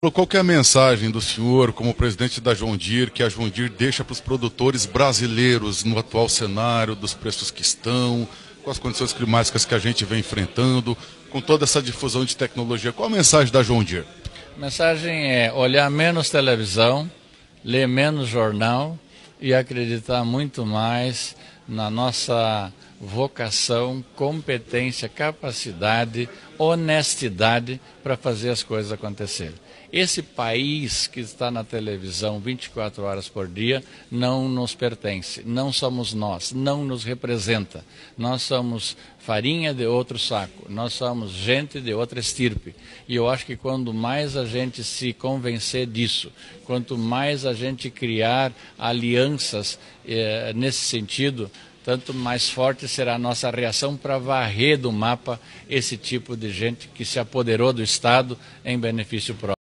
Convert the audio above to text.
Qual que é a mensagem do senhor, como presidente da John Deere, que a John Deere deixa para os produtores brasileiros no atual cenário, dos preços que estão, com as condições climáticas que a gente vem enfrentando, com toda essa difusão de tecnologia? Qual a mensagem da John Deere? A mensagem é olhar menos televisão, ler menos jornal e acreditar muito mais na nossa vocação, competência, capacidade, honestidade para fazer as coisas acontecerem. Esse país que está na televisão 24 horas por dia não nos pertence, não somos nós, não nos representa. Nós somos farinha de outro saco, nós somos gente de outra estirpe. E eu acho que quanto mais a gente se convencer disso, quanto mais a gente criar alianças nesse sentido, tanto mais forte será a nossa reação para varrer do mapa esse tipo de gente que se apoderou do Estado em benefício próprio.